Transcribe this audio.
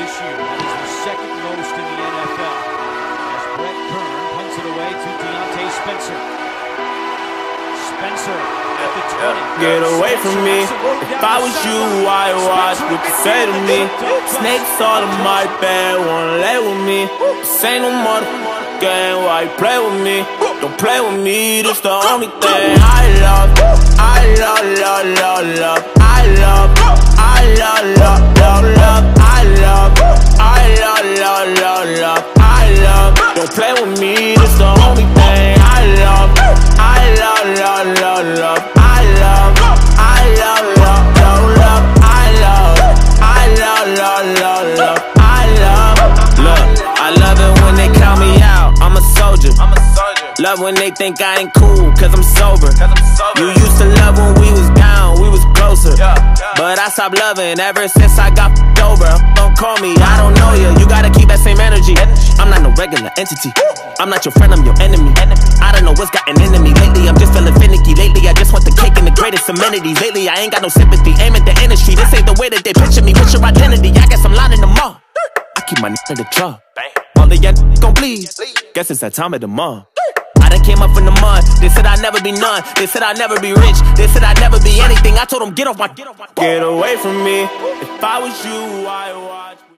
this year. That is the second most in the NFL. As Brett Kern punts it away to Deontay Spencer. Spencer at the 20. Get away from me. If I was you, I watch what you say to me. Snakes all in my bed, wanna lay with me. This ain't no motherfucking game, why you play with me? Don't play with me, this the only thing I love. I love, love, love, love. I love, I love, love, love, love. I love, I love, love, love, love. I love, don't play with me, this the only thing I love. I love, love, love, love. I love, I love, love, love, love. I love, I love, love, love, love. I love, look, I love it when they count me out. I'm a soldier. Love when they think I ain't cool, cause I'm sober. You used to love when we was down, we was closer. But I stopped loving ever since I got f***ed over. Don't call me, I don't know you. You gotta keep that same energy. I'm not no regular entity. I'm not your friend, I'm your enemy. I don't know what's gotten into me lately. I'm just feeling finicky. Lately, I just want the cake and the greatest amenities. Lately, I ain't got no sympathy. Aim at the industry. This ain't the way that they picture me. What's your identity? I guess I'm lining them up. I keep my in the truck. All the young gon' bleed. Guess it's that time of the month. I done came up from the mud. They said I'd never be none. They said I'd never be rich. They said I'd never be anything. I told them get off my. Get away from me. If I was you, I watch.